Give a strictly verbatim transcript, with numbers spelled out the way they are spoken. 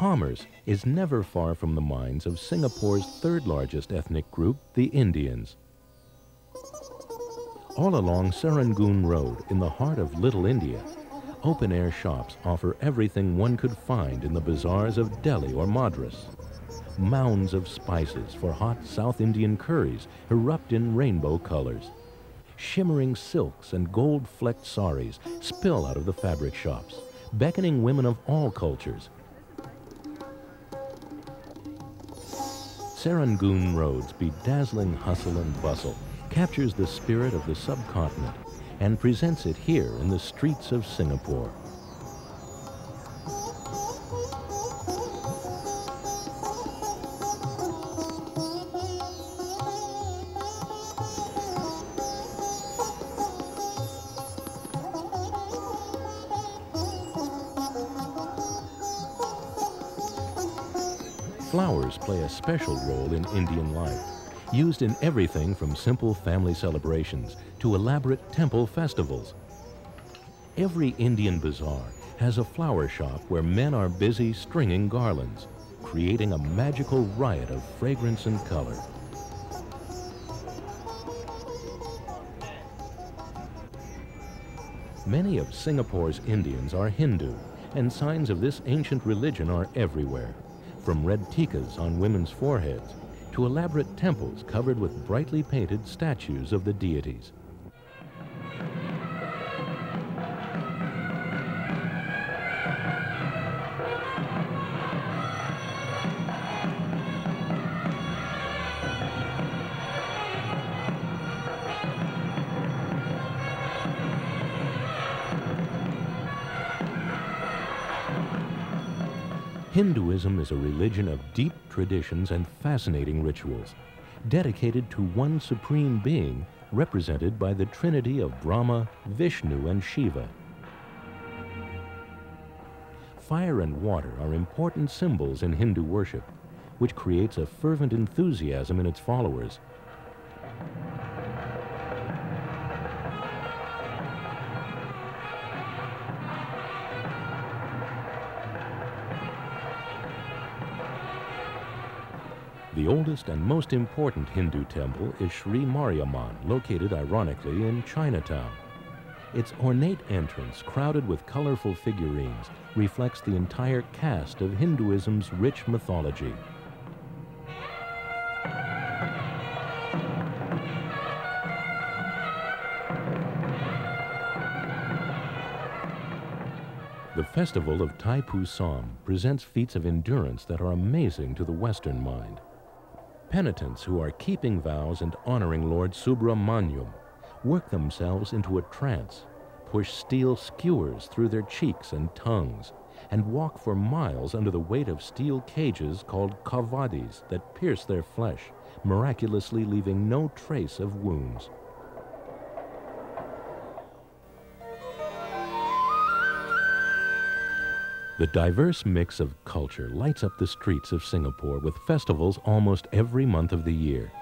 commerce is never far from the minds of Singapore's third largest ethnic group, the Indians. All along Serangoon Road, in the heart of Little India, open-air shops offer everything one could find in the bazaars of Delhi or Madras. Mounds of spices for hot South Indian curries erupt in rainbow colors. Shimmering silks and gold-flecked saris spill out of the fabric shops, beckoning women of all cultures. Serangoon Road's bedazzling hustle and bustle captures the spirit of the subcontinent and presents it here in the streets of Singapore. Flowers play a special role in Indian life, used in everything from simple family celebrations to elaborate temple festivals. Every Indian bazaar has a flower shop where men are busy stringing garlands, creating a magical riot of fragrance and color. Many of Singapore's Indians are Hindu, and signs of this ancient religion are everywhere, from red tikas on women's foreheads to elaborate temples covered with brightly painted statues of the deities. Hinduism is a religion of deep traditions and fascinating rituals, dedicated to one supreme being represented by the trinity of Brahma, Vishnu, and Shiva. Fire and water are important symbols in Hindu worship, which creates a fervent enthusiasm in its followers. The oldest and most important Hindu temple is Sri Mariamman, located ironically in Chinatown. Its ornate entrance, crowded with colorful figurines, reflects the entire cast of Hinduism's rich mythology. The festival of Thai Pusam presents feats of endurance that are amazing to the Western mind. Penitents who are keeping vows and honoring Lord Subramaniam work themselves into a trance, push steel skewers through their cheeks and tongues, and walk for miles under the weight of steel cages called kavadis that pierce their flesh, miraculously leaving no trace of wounds. The diverse mix of culture lights up the streets of Singapore with festivals almost every month of the year.